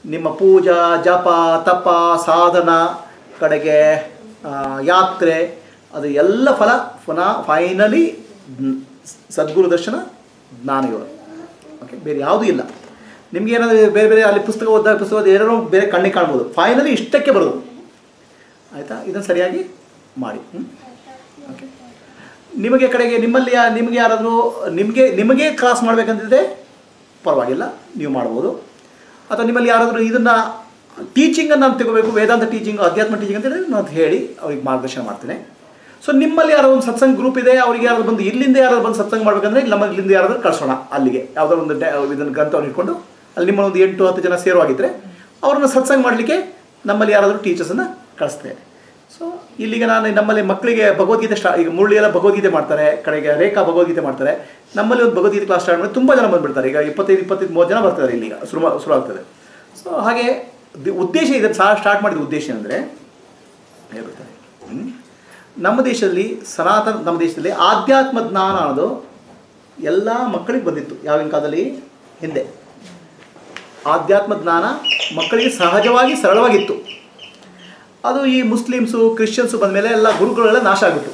ನಿಮ್ಮ ಪೂಜಾ ಜಪ ತಪ ಸಾಧನ ಕಡೆಗೆ ಯಾತ್ರೆ ಅದು ಎಲ್ಲ ಫಲ ಫೈನಲಿ ಸದ್ಗುರು ದರ್ಶನ ಜ್ಞಾನ ಯೋಗ. ಓಕೆ, ಬೇರೆ ಯಾವುದೂ ಇಲ್ಲ. ನಿಮ್ಗೆ ಏನಾದರೂ ಬೇರೆ ಬೇರೆ ಅಲ್ಲಿ ಪುಸ್ತಕ ಓದಿದಾಗ ಏನೋ ಬೇರೆ ಕಣ್ಣಿಗೆ ಕಾಣ್ಬೋದು. ಫೈನಲಿ ಇಷ್ಟಕ್ಕೆ ಬರೋದು. ಆಯಿತಾ? ಇದನ್ನು ಸರಿಯಾಗಿ ಮಾಡಿ. ಓಕೆ, ನಿಮಗೆ ಕಡೆಗೆ ನಿಮ್ಮಲ್ಲಿ ನಿಮಗೆ ಯಾರಾದರೂ ನಿಮಗೆ ಕ್ರಾಸ್ ಮಾಡಬೇಕಂತಿದೆ ಪರವಾಗಿಲ್ಲ, ನೀವು ಮಾಡ್ಬೋದು. ಅಥವಾ ನಿಮ್ಮಲ್ಲಿ ಯಾರಾದರೂ ಇದನ್ನು ಟೀಚಿಂಗನ್ನು ನಾನು ತಗೋಬೇಕು, ವೇದಾಂತ ಟೀಚಿಂಗ್ ಅಧ್ಯಾತ್ಮ ಟೀಚಿಂಗ್ ಅಂತೇಳಿ ನಾನು ಹೇಳಿ ಅವ್ರಿಗೆ ಮಾರ್ಗದರ್ಶನ ಮಾಡ್ತೇನೆ. ಸೊ ನಿಮ್ಮಲ್ಲಿ ಯಾರೋ ಒಂದು ಸತ್ಸಂಗ ಗ್ರೂಪ್ ಇದೆ, ಅವ್ರಿಗೆ ಯಾರಾದ್ರು ಬಂದು ಇಲ್ಲಿಂದ ಯಾರಾದ್ರು ಬಂದು ಸತ್ಸಂಗ ಮಾಡಬೇಕಂದ್ರೆ ಇಲ್ಲಿಂದ ಯಾರಾದರೂ ಕಳಿಸೋಣ ಅಲ್ಲಿಗೆ, ಯಾವುದೋ ಒಂದು ಇದನ್ನು ಗ್ರಂಥವನ್ನು ಇಟ್ಕೊಂಡು ಅಲ್ಲಿ ನಿಮ್ಮ ಒಂದು 8-10 ಜನ ಸೇರುವಾಗಿದ್ದರೆ ಅವ್ರನ್ನ ಸತ್ಸಂಗ ಮಾಡಲಿಕ್ಕೆ ನಮ್ಮಲ್ಲಿ ಯಾರಾದರೂ ಟೀಚರ್ಸನ್ನು ಕಳಿಸ್ತೇನೆ. ಸೊ ಇಲ್ಲಿಗೆ ನಾನು ನಮ್ಮಲ್ಲಿ ಮಕ್ಕಳಿಗೆ ಭಗವದ್ಗೀತೆ ಈಗ ಮುರಳಿ ಎಲ್ಲ ಭಗವದ್ಗೀತೆ ಮಾಡ್ತಾರೆ, ಕಡೆಗೆ ರೇಖಾ ಭಗವದ್ಗೀತೆ ಮಾಡ್ತಾರೆ. ನಮ್ಮಲ್ಲಿ ಒಂದು ಭಗವದ್ಗೀತೆ ಕ್ಲಾಸ್ ಸ್ಟಾರ್ಟ್ ಮಾಡಿ ತುಂಬ ಜನ ಬಂದುಬಿಡ್ತಾರೆ. ಈಗ 25-30 ಜನ ಬರ್ತಾರೆ ಇಲ್ಲಿಗ ಶುರು ಆಗ್ತದೆ. ಸೊ ಹಾಗೆ ಉದ್ದೇಶ ಇದನ್ನು ಸ್ಟಾರ್ಟ್ ಮಾಡಿದ ಉದ್ದೇಶ ಅಂದರೆ ಹೇಳ್ಬಿಡ್ತಾರೆ, ನಮ್ಮ ದೇಶದಲ್ಲಿ ನಮ್ಮ ದೇಶದಲ್ಲಿ ಆಧ್ಯಾತ್ಮ ಜ್ಞಾನ ಅನ್ನೋದು ಎಲ್ಲ ಮಕ್ಕಳಿಗೆ ಬಂದಿತ್ತು. ಯಾವಿನ ಕಾಲದಲ್ಲಿ ಹಿಂದೆ ಆಧ್ಯಾತ್ಮ ಜ್ಞಾನ ಮಕ್ಕಳಿಗೆ ಸಹಜವಾಗಿ ಸರಳವಾಗಿತ್ತು. ಅದು ಈ ಮುಸ್ಲಿಮ್ಸು ಕ್ರಿಶ್ಚಿಯನ್ಸು ಬಂದ ಮೇಲೆ ಎಲ್ಲ ಗುರುಗಳೆಲ್ಲ ನಾಶ ಆಗಿಬಿಟ್ಟು.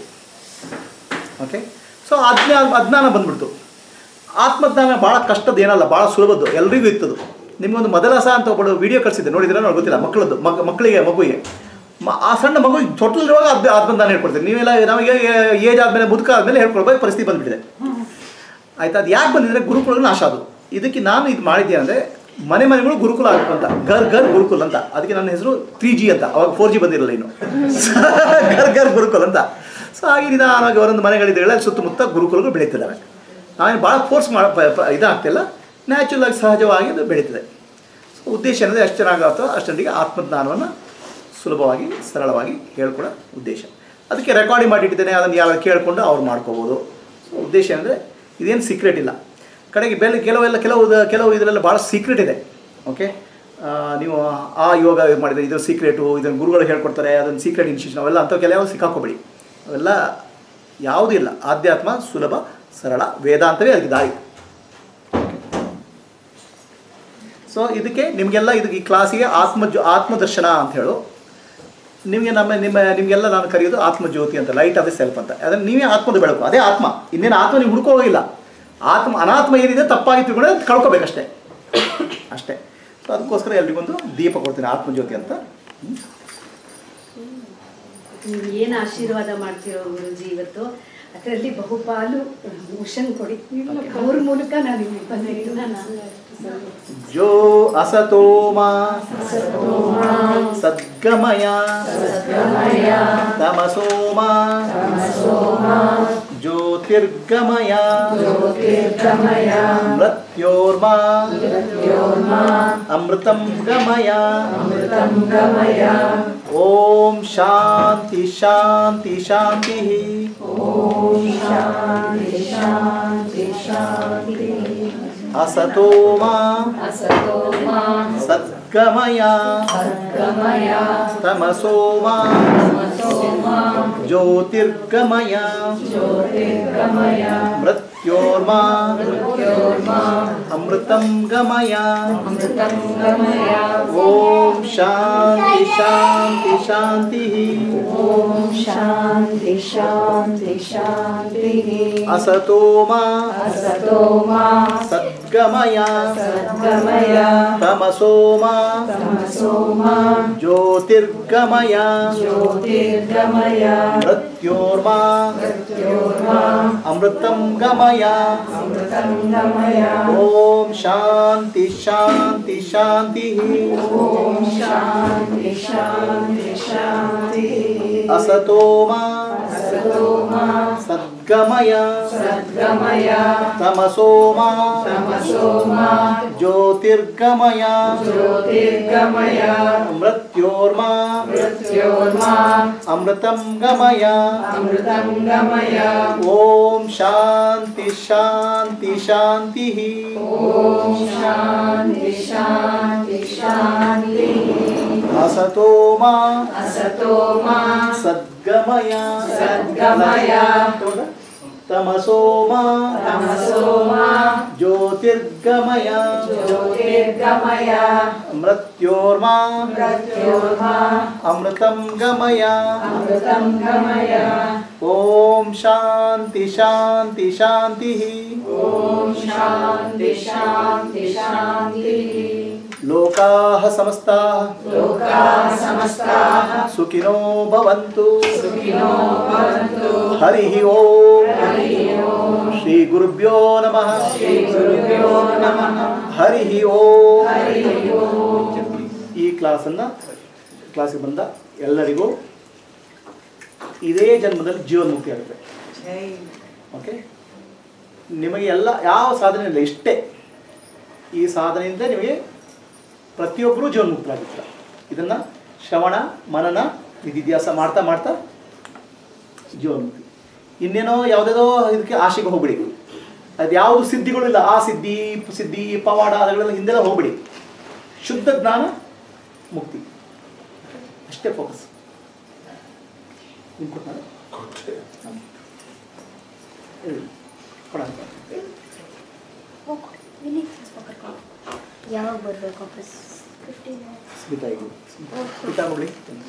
ಓಕೆ, ಸೊ ಅಜ್ಞಾನ ಬಂದ್ಬಿಡ್ತು. ಆತ್ಮಜ್ಞಾನ ಭಾಳ ಕಷ್ಟದ ಏನಲ್ಲ, ಭಾಳ ಸುಲಭದ್ದು, ಎಲ್ರಿಗೂ ಇತ್ತದು. ನಿಮಗೊಂದು ಮದಲಸ ಅಂತ ಒಬ್ಬಳು ವಿಡಿಯೋ ಕಳಿಸಿದ್ದೆ, ನೋಡಿದ್ರೆ ನನಗೆ ಗೊತ್ತಿಲ್ಲ. ಮಗುವಿಗೆ ಆ ಸಣ್ಣ ಮಗು ತೊಟ್ಟಲಿರುವಾಗ ಆತ್ಮಜ್ಞಾನ ಹೇಳ್ಕೊಡ್ತೀನಿ. ನೀವೆಲ್ಲ ನಮಗೆ ಏಜ್ ಆದಮೇಲೆ ಮುದುಕ ಆದಮೇಲೆ ಹೇಳ್ಕೊಳ್ಬೇಕು ಪರಿಸ್ಥಿತಿ ಬಂದುಬಿಟ್ಟಿದೆ. ಆಯಿತಾ? ಅದು ಯಾಕೆ ಬಂದಿದ್ರೆ ಗುರುಕುಲಗಳು ನಾಶ ಅದು. ಇದಕ್ಕೆ ನಾನು ಇದು ಮಾಡಿದ್ದೇನೆ ಅಂದರೆ ಮನೆಗಳು ಗುರುಕುಲ ಆಗಬೇಕು ಅಂತ, ಘರ್ ಗುರುಕುಲ್ ಅಂತ. ಅದಕ್ಕೆ ನನ್ನ ಹೆಸರು 3G ಅಂತ. ಅವಾಗ 4G ಬಂದಿರಲಿಲ್ಲ ಇನ್ನು. ಘರ್ ಗುರುಕುಲ್ ಅಂತ. ಸೊ ಹಾಗೆ ನಿಧಾನವಾಗಿ ಅವರೊಂದು ಮನೆಗಳಿದ್ದಾಳೆ, ಸುತ್ತಮುತ್ತ ಗುರುಕುಲಗಳು ಬೆಳೀತಿದ್ದಾವೆ. ನಾವೇನು ಭಾಳ ಫೋರ್ಸ್ ಇದಾಗ್ತಿಲ್ಲ, ನ್ಯಾಚುರಲ್ ಆಗಿ ಸಹಜವಾಗಿ ಅದು ಬೆಳೀತದೆ. ಸೊ ಉದ್ದೇಶ ಅಂದರೆ ಎಷ್ಟು ಚೆನ್ನಾಗುತ್ತೋ ಅಷ್ಟೊಂದಿಗೆ ಆತ್ಮಜ್ಞಾನವನ್ನು ಸುಲಭವಾಗಿ ಸರಳವಾಗಿ ಹೇಳ್ಕೊಡೋ ಉದ್ದೇಶ. ಅದಕ್ಕೆ ರೆಕಾರ್ಡಿಂಗ್ ಮಾಡಿಟ್ಟಿದ್ದೇನೆ, ಅದನ್ನು ಯಾರು ಕೇಳಿಕೊಂಡು ಅವ್ರು ಮಾಡ್ಕೋಬೋದು. ಸೊ ಉದ್ದೇಶ ಅಂದರೆ ಇದೇನು ಸೀಕ್ರೆಟ್ ಇಲ್ಲ. ಕಡೆಗೆ ಕೆಲವು ಇದರೆಲ್ಲ ಭಾಳ ಸೀಕ್ರೆಟ್ ಇದೆ. ಓಕೆ, ನೀವು ಆ ಯೋಗ ಮಾಡಿದರೆ ಇದು ಸೀಕ್ರೆಟು, ಇದನ್ನು ಗುರುಗಳು ಹೇಳ್ಕೊಡ್ತಾರೆ, ಅದನ್ನು ಸೀಕ್ರೆಟ್ ಇನ್ಸ್ಟಿಟ್ಯೂಷನ್ ಅವೆಲ್ಲ ಅಂಥವು ಕೆಲವು ಸಿಕ್ಕಾಕೋಬೇಡಿ. ಅವೆಲ್ಲ ಯಾವುದೂ ಇಲ್ಲ. ಆಧ್ಯಾತ್ಮ ಸುಲಭ ಸರಳ, ವೇದಾಂತವೇ ಅದಕ್ಕೆ ದಾರಿ. ಸೊ ಇದಕ್ಕೆ ನಿಮಗೆಲ್ಲ ಈ ಕ್ಲಾಸಿಗೆ ಆತ್ಮದರ್ಶನ ಅಂತ ಹೇಳು. ನಿಮಗೆಲ್ಲ ನಾನು ಕರೆಯೋದು ಆತ್ಮಜ್ಯೋತಿ ಅಂತ, ಲೈಟ್ ಆಫ್ ದ ಸೆಲ್ಫ್ ಅಂತ. ಅದನ್ನು ನೀವೇ ಆತ್ಮದ ಬೆಳಕು, ಅದೇ ಆತ್ಮ. ಇನ್ನೇನು ಆತ್ಮ ನೀವು ಹುಡುಕೋ ಹೋಗಿಲ್ಲ. ಅನಾತ್ಮ ಏನಿದೆ ತಪ್ಪಾಗಿ ತಿಳ್ಕೊಂಡ್ರೆ ಅದು ಕಳ್ಕೊಬೇಕಷ್ಟೇ, ಅಷ್ಟೇ. ಸೊ ಅದಕ್ಕೋಸ್ಕರ ಎಲ್ರಿಗೊಂದು ದೀಪ ಕೊಡ್ತೀನಿ, ಆತ್ಮಜ್ಯೋತಿ ಅಂತ. ಏನು ಆಶೀರ್ವಾದ ಮಾಡ್ತಿರೋ ಗುರುಜಿ ಇವತ್ತು, ಅದರಲ್ಲಿ ಬಹುಪಾಲು ಮೋಷನ್ ಕೊಡಿ, ಅವ್ರ ಮೂಲಕ ನಾನು ಇಲ್ಲಿ ಬಂದಿದ್ದೀನಿ. ಜೋ ಅಸತೋಮ ಸದ್ಗಮಯ ತಮಸೋಮ ಜ್ಯೋತಿರ್ಗಮಯ ಮೃತ್ಯೋರ್ಮಾ ಅಮೃತಂ ಗಮಯ. ಓಂ ಶಾಂತಿ ಶಾಂತಿ ಶಾಂತಿ. असतोम सद्गमय तमसोम ज्योतिर्गमय मृत्योर्मा अमृतं गमय. ओम शांति शांति शांति. शांति शांति शांति. असतोम सद्गमय तमसोम ज्योतिर्गमय मृत्योर्मा अमृतं गमय. ओम शांति शांति शांति. असतोम सद्गमय तमसोम ज्योतिर्गमय मृत्योर्मा अमृतं गमय. ओम शांति शांति शांति. असतोम सद्गमय ತಮಸೋಮ ತಮಸೋಮ ಜ್ಯೋತಿರ್ಗಮಯ ಜ್ಯೋತಿರ್ಗಮಯ ಮೃತ್ಯೋರ್ಮಾ ಮೃತ್ಯೋರ್ಮಾ ಅಮೃತಂ ಗಮಯ ಅಮೃತಂ ಗಮಯ ಓಂ ಶಾಂತಿ ಶಾಂತಿ ಶಾಂತಿ ಓಂ ಶಾಂತಿ ಶಾಂತಿ ಶಾಂತಿ ಲೋಕಾಃ ಸಮಸ್ತಾಃ ಲೋಕಾಃ ಸಮಸ್ತಾಃ ಸುಖಿನೋ ಭವಂತು ಸುಖಿನೋ ಭವಂತು ಹರಿಃ ಓಂ ಹರಿಃ ಓಂ ಶ್ರೀ ಗುರುಭ್ಯೋ ನಮಃ ಶ್ರೀ ಗುರುಭ್ಯೋ ನಮಃ ಹರಿಃ ಓಂ ಹರಿಃ ಓಂ ಈ ಕ್ಲಾಸಿಗೆ ಬಂದ ಎಲ್ಲರಿಗೂ ಇದೇ ಜನ್ಮದಲ್ಲಿ ಜೀವನ್ಮುಕ್ತಿ ಆಗುತ್ತೆ. ಓಕೆ, ನಿಮಗೆ ಎಲ್ಲ ಯಾವ ಸಾಧನೆ ಇಲ್ಲ, ಇಷ್ಟೇ ಈ ಸಾಧನೆಯಿಂದ ನಿಮಗೆ ಪ್ರತಿಯೊಬ್ಬರೂ ಜೀವನ್ಮುಕ್ತರಾಗಿರ್ತಾರೆ. ಇದನ್ನು ಶ್ರವಣ ಮನನ ನಿಧಿಧ್ಯಾಸ ಮಾಡ್ತಾ ಮಾಡ್ತಾ ಜೀವನ್ಮುಕ್ತಿ. ಇನ್ನೇನೋ ಯಾವುದೇದೋ ಇದಕ್ಕೆ ಆಶೆಗೆ ಹೋಗ್ಬಿಡಿ. ಅದು ಯಾವುದು ಸಿದ್ಧಿಗಳಿಲ್ಲ, ಆ ಸಿದ್ಧಿ ಸಿದ್ಧಿ ಪವಾಡ ಅದಗಳೆಲ್ಲ ಹಿಂದೆಲ್ಲ ಹೋಗ್ಬಿಡಿ. ಶುದ್ಧ ಜ್ಞಾನ ಮುಕ್ತಿ ಅಷ್ಟೇ ಫೋಕಸ್. ಯಾವಾಗ ಬರಬೇಕು ವಾಪಸ್? ಸ್ಮಿತಾ ಈಗ ಸ್ಮಿತಾ ನೋಡಿ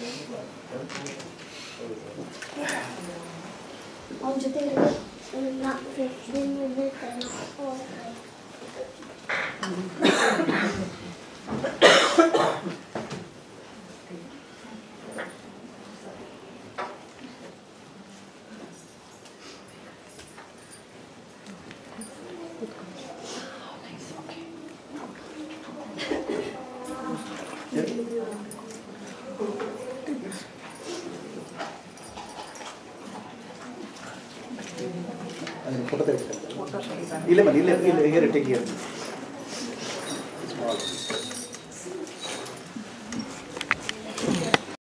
ಅವನ ಜೊತೆ ಫೋಟೋ ತೆಗಿತಾರೆ. ಇಲ್ಲೇ ಬನ್ನಿ, ಇಲ್ಲೇ ಟೇಕ್ ಹಿಯರ್.